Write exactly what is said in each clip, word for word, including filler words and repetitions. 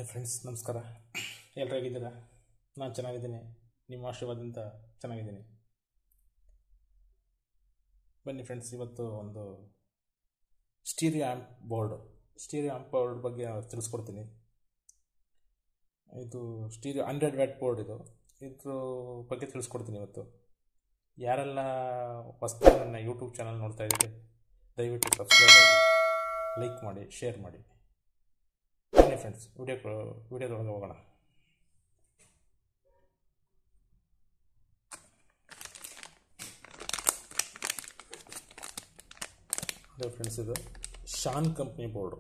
Friends ನಮಸ್ಕಾರ. ಎಲ್ಲರೂ ಹೇಗಿದ್ದೀರಾ? ನಾನು ಚೆನ್ನಾಗಿದ್ದೀನಿ. ನಿಮ್ಮ ಆಶೀರ್ವಾದದಿಂದ ಚೆನ್ನಾಗಿದ್ದೀನಿ. ಬನ್ನಿ ಫ್ರೆಂಡ್ಸ್, ಇವತ್ತು ಒಂದು stereo amp board stereo amp board ಬಗ್ಗೆ ತಿಳಿಸ್ಕೊಡ್ತೀನಿ. ಇದು ಸ್ಟೀರಿಯೋ ಹಂಡ್ರೆಡ್ ವ್ಯಾಟ್ ಬೋರ್ಡ್. ಇದು ಇದ್ರ ಬಗ್ಗೆ ತಿಳಿಸ್ಕೊಡ್ತೀನಿ ಇವತ್ತು. ಯಾರೆಲ್ಲ ಹೊಸದಾಗಿ ನನ್ನ ಯೂಟ್ಯೂಬ್ ಚಾನಲ್ ನೋಡ್ತಾ ಇದ್ದೀರಿ, ದಯವಿಟ್ಟು ಸಬ್ಸ್ಕ್ರೈಬ್ ಆಗಿ, ಲೈಕ್ ಮಾಡಿ, ಶೇರ್ ಮಾಡಿ. ಬನ್ನಿ ಫ್ರೆಂಡ್ಸ್, ವಿಡಿಯೋ ವಿಡಿಯೋದೊಳಗೆ ಹೋಗೋಣ. ಅದೇ ಫ್ರೆಂಡ್ಸ್, ಇದು Shan company board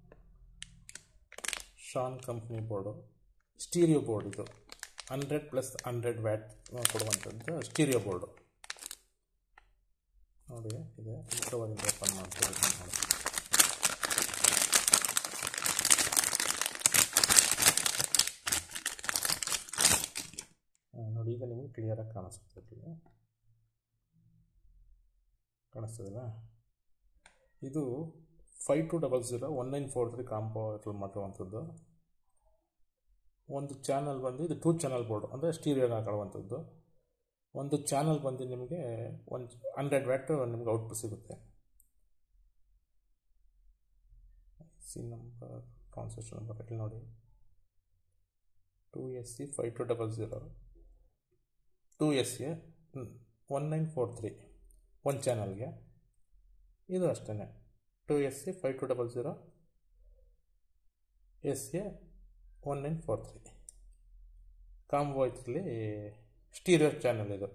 Shan company board stereo board. ಇದು ಹಂಡ್ರೆಡ್ ಪ್ಲಸ್ ಹಂಡ್ರೆಡ್ ವ್ಯಾಟ್ ಕೊಡುವಂಥದ್ದು ಸ್ಟೀರಿಯೋ ಬೋರ್ಡು. ನೋಡಿ, ಇದೆ ಮುಖ್ಯವಾಗಿ ಓಪನ್ ಮಾಡ್ತೀವಿ. ನೋಡಿ, ಈಗ ನಿಮಗೆ ಕ್ಲಿಯರಾಗಿ ಕಾಣಿಸ್ತದೆ ಕಾಣಿಸ್ತದಲ್ಲ ಇದು five two double zero one nine four three combo ಮಾಡುವಂಥದ್ದು. ಒಂದು ಚಾನಲ್ ಬಂದು ಇದು ಟೂ ಚಾನಲ್ ಬೋರ್ಡು, ಅಂದರೆ ಸ್ಟೀರಿಯೋಗೆ ಹಾಕೊಳ್ಳುವಂಥದ್ದು. ಒಂದು ಚಾನಲ್ ಬಂದು ನಿಮಗೆ ಒಂದು ಹಂಡ್ರೆಡ್ ವ್ಯಾಟ್ ನಿಮ್ಗೆ ಔಟ್ಪುಟ್ ಸಿಗುತ್ತೆ. ಸಿ ನಂಬರ್ ಟ್ರಾನ್ಸಾಕ್ಷನ್ ನಂಬರ್ ಇಲ್ಲಿ ನೋಡಿ, two S C five two double zero two S A one nine four three ಒಂದು ಚಾನಲ್ಗೆ. ಇದು ಅಷ್ಟೇ, two S A five two double zero S A one nine four three combo ಇದರಲ್ಲಿ stereo channel. ಇದು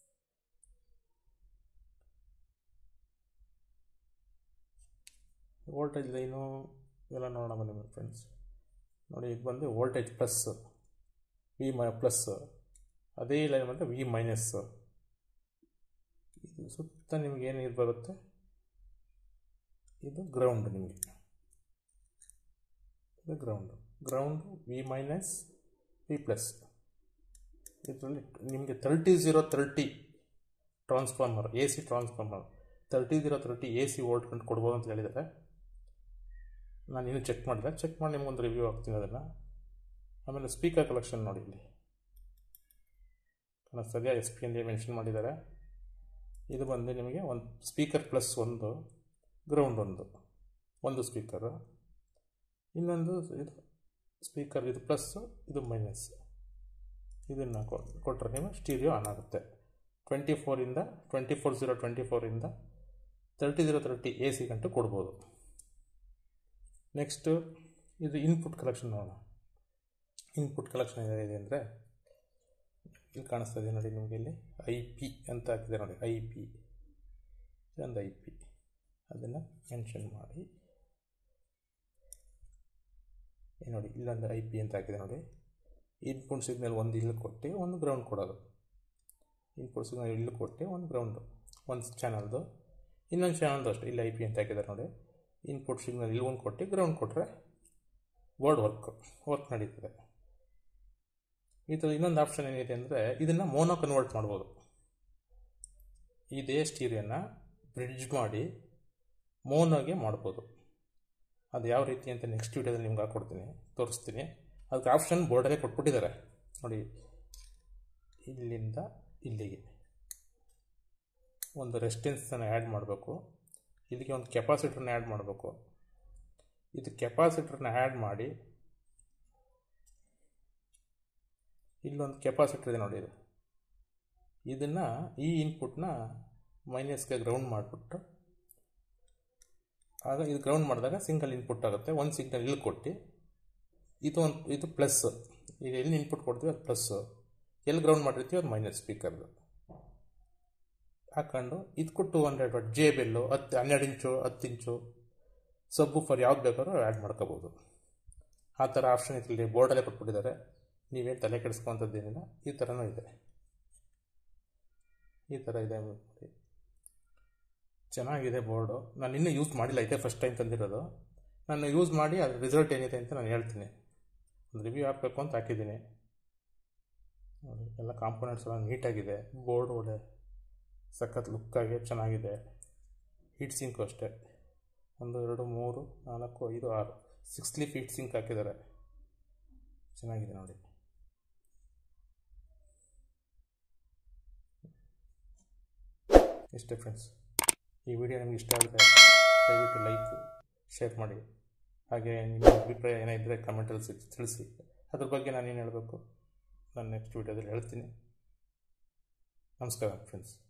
voltage line ಎಲ್ಲ ನೋಡೋಣ ಬನ್ನಿ friends. ನೋಡಿ, ಇದು ಬಂದು voltage plus V my plus, ಅದೇ ಲೈನ್ ಬಂದರೆ ವಿ ಮೈನಸ್. ಇದು ಸುತ್ತ ನಿಮ್ಗೆ ಏನು ಇದು ಬರುತ್ತೆ, ಇದು ಗ್ರೌಂಡ್. ನಿಮಗೆ ಇದು ground ground V minus V plus. ಇದರಲ್ಲಿ ನಿಮಗೆ thirty zero thirty transformer, A C transformer thirty zero thirty A C volt ಕಂಡು ಕೊಡ್ಬೋದು ಅಂತ ಹೇಳಿದ್ದಾರೆ. ನಾನು ಇನ್ನೂ ಚೆಕ್ ಮಾಡಿದೆ, ಚೆಕ್ ಮಾಡಿ ನಿಮ್ಗೊಂದು ರಿವ್ಯೂ ಆಗ್ತೀನಿ ಅದನ್ನು. ಆಮೇಲೆ ಸ್ಪೀಕರ್ ಕಲೆಕ್ಷನ್ ನೋಡಿ, ಇಲ್ಲಿ ಕಾಣಿಸ್ತದೆ, ಎಸ್ ಪಿ ಎನ್ ಮೆನ್ಷನ್ ಮಾಡಿದ್ದಾರೆ. ಇದು ಬಂದು ನಿಮಗೆ ಒಂದು ಸ್ಪೀಕರ್ ಪ್ಲಸ್ ಒಂದು, ಗ್ರೌಂಡ್ ಒಂದು ಒಂದು ಸ್ಪೀಕರು, ಇನ್ನೊಂದು ಇದು ಸ್ಪೀಕರ್ ಇದು ಪ್ಲಸ್ಸು, ಇದು ಮೈನಸ್. ಇದನ್ನು ಕೊಟ್ಟರೆ ನೀವು ಸ್ಟೀರಿಯೋ ಆನ್ ಆಗುತ್ತೆ. ಟ್ವೆಂಟಿ ಫೋರಿಂದ ಟ್ವೆಂಟಿ ಫೋರ್ ಝೀರೋ ಟ್ವೆಂಟಿ ಫೋರಿಂದ thirty zero thirty A C ಗಂಟು ಕೊಡ್ಬೋದು. ನೆಕ್ಸ್ಟು ಇದು ಇನ್ಪುಟ್ ಕಲೆಕ್ಷನ್ ನೋಡೋಣ. ಇನ್ಪುಟ್ ಕಲೆಕ್ಷನ್ ಏನಿದೆ ಅಂದರೆ ಇಲ್ಲಿ ಕಾಣಿಸ್ತದೆ ನೋಡಿ, ನಿಮಗೆ ಇಲ್ಲಿ ಐ ಪಿ ಅಂತ ಹಾಕಿದೆ ನೋಡಿ, ಐ ಪಿ ಇದೊಂದು ಐ ಪಿ, ಅದನ್ನು ಮೆನ್ಷನ್ ಮಾಡಿ ನೋಡಿ, ಇಲ್ಲೊಂದು ಐ ಪಿ ಅಂತ ಹಾಕಿದೆ ನೋಡಿ. ಇನ್ಪುಟ್ ಸಿಗ್ನಲ್ ಒಂದು ಇಲ್ಲಿ ಕೊಟ್ಟು ಒಂದು ಗ್ರೌಂಡ್ ಕೊಡೋದು. ಇನ್ಪುಟ್ ಸಿಗ್ನಲ್ ಇಲ್ಲಿ ಕೊಟ್ಟು ಒಂದು ಗ್ರೌಂಡು, ಒಂದು ಚಾನಲ್ದು, ಇನ್ನೊಂದು ಚಾನಲ್ದು ಅಷ್ಟೇ. ಇಲ್ಲಿ ಐ ಪಿ ಅಂತ ಹಾಕಿದ್ದಾರೆ ನೋಡಿ. ಇನ್ಪುಟ್ ಸಿಗ್ನಲ್ ಇಲ್ಲಿ ಒಂದು ಕೊಟ್ಟು ಗ್ರೌಂಡ್ ಕೊಟ್ಟರೆ ಬೋರ್ಡ್ ವರ್ಕ್ ವರ್ಕ್ ನಡೀತದೆ. ಈ ಥರ ಇನ್ನೊಂದು ಆಪ್ಷನ್ ಏನಿದೆ ಅಂದರೆ, ಇದನ್ನು ಮೋನೋ ಕನ್ವರ್ಟ್ ಮಾಡ್ಬೋದು. ಇದೇ ಸ್ಟೀರಿಯೋನ ಬ್ರಿಡ್ಜ್ ಮಾಡಿ ಮೋನೋಗೆ ಮಾಡ್ಬೋದು. ಅದು ಯಾವ ರೀತಿ ಅಂತ ನೆಕ್ಸ್ಟ್ ವೀಡಿಯೋದಲ್ಲಿ ನಿಮ್ಗೆ ಹಾಕ್ಕೊಡ್ತೀನಿ, ತೋರಿಸ್ತೀನಿ. ಅದಕ್ಕೆ ಆಪ್ಷನ್ ಬೋರ್ಡಲ್ಲೇ ಕೊಟ್ಬಿಟ್ಟಿದ್ದಾರೆ ನೋಡಿ. ಇಲ್ಲಿಂದ ಇಲ್ಲಿಗೆ ಒಂದು ರೆಸಿಸ್ಟೆನ್ಸನ್ನು ಆ್ಯಡ್ ಮಾಡಬೇಕು, ಇಲ್ಲಿಗೆ ಒಂದು ಕೆಪಾಸಿಟರ್ನ ಆ್ಯಡ್ ಮಾಡಬೇಕು. ಇದು ಕೆಪಾಸಿಟರ್ನ ಆ್ಯಡ್ ಮಾಡಿ ಇಲ್ಲೊಂದು ಕೆಪಾಸಿಟರ್ ಇದೆ ನೋಡಿ, ಇದು ಇದನ್ನು ಈ ಇನ್ಪುಟ್ನ ಮೈನಸ್ಗೆ ಗ್ರೌಂಡ್ ಮಾಡಿಬಿಟ್ಟು, ಆಗ ಇದು ಗ್ರೌಂಡ್ ಮಾಡಿದಾಗ ಸಿಂಗಲ್ ಇನ್ಪುಟ್ ಆಗುತ್ತೆ. ಒಂದು ಸಿಗ್ನಲ್ ಇಲ್ಲಿ ಕೊಟ್ಟು, ಇದು ಒಂದು ಇದು ಪ್ಲಸ್, ಈಗ ಎಲ್ಲಿ ಇನ್ಪುಟ್ ಕೊಡ್ತೀವಿ ಅದು ಪ್ಲಸ್ಸು, ಎಲ್ಲಿ ಗ್ರೌಂಡ್ ಮಾಡಿರ್ತೀವಿ ಅದು ಮೈನಸ್ ಸ್ಪೀಕರ್ದು ಹಾಕೊಂಡು ಇದಕ್ಕೂ two hundred watt J bell, ಹತ್ತು ಹನ್ನೆರಡು ಇಂಚು ಹತ್ತು ಇಂಚು ಸಬ್ಬು ಫರ್ ಯಾವ್ದು ಬೇಕಾದ್ರೂ ಆ್ಯಡ್ ಮಾಡ್ಕೋಬೋದು. ಆ ಥರ ಆಪ್ಷನ್ ಇದರಲ್ಲಿ ಬೋರ್ಡಲ್ಲೇ ಕೊಟ್ಬಿಟ್ಟಿದ್ದಾರೆ. ನೀವೇನು ತಲೆ ಕೆಡಿಸ್ಕೊವಂಥದ್ದೇನಿಲ್ಲ. ಈ ಥರನೂ ಇದೆ, ಈ ಥರ ಇದೆ ನೋಡಿ. ಚೆನ್ನಾಗಿದೆ ಬೋರ್ಡು. ನಾನು ಇನ್ನೂ ಯೂಸ್ ಮಾಡಿಲ್ಲ, ಇದೆ ಫಸ್ಟ್ ಟೈಮ್ ತಂದಿರೋದು. ನಾನು ಯೂಸ್ ಮಾಡಿ ಅದ್ರ ರಿಸಲ್ಟ್ ಏನಿದೆ ಅಂತ ನಾನು ಹೇಳ್ತೀನಿ. ಒಂದು ರಿವ್ಯೂ ಹಾಕಬೇಕು ಅಂತ ಹಾಕಿದ್ದೀನಿ ನೋಡಿ. ಎಲ್ಲ ಕಾಂಪೋನೆಂಟ್ಸ್ ಎಲ್ಲ ನೀಟಾಗಿದೆ. ಬೋರ್ಡ್ ಒಳ್ಳೆ ಸಖತ್ ಲುಕ್ಕಾಗಿ ಚೆನ್ನಾಗಿದೆ. ಹೀಟ್ ಸಿಂಕು ಅಷ್ಟೇ, ಒಂದು ಎರಡು ಮೂರು ನಾಲ್ಕು ಐದು ಆರು ಸಿಕ್ಸ್ ಲೀಫ್ ಹೀಟ್ ಸಿಂಕ್ ಹಾಕಿದ್ದಾರೆ. ಚೆನ್ನಾಗಿದೆ ನೋಡಿ. ಇಷ್ಟೇ ಫ್ರೆಂಡ್ಸ್. ಈ ವಿಡಿಯೋ ನಿಮಗೆ ಇಷ್ಟ ಆದರೆ ದಯವಿಟ್ಟು ಲೈಕ್ ಶೇರ್ ಮಾಡಿ. ಹಾಗೆ ನಿಮ್ಮ ಅಭಿಪ್ರಾಯ ಏನಾಯಿದ್ರೆ ಕಮೆಂಟಲ್ಲಿ ತಿಳಿಸಿ. ಅದ್ರ ಬಗ್ಗೆ ನಾನೇನು ಹೇಳಬೇಕು ನಾನು ನೆಕ್ಸ್ಟ್ ವಿಡಿಯೋದಲ್ಲಿ ಹೇಳ್ತೀನಿ. ನಮಸ್ಕಾರ ಫ್ರೆಂಡ್ಸ್.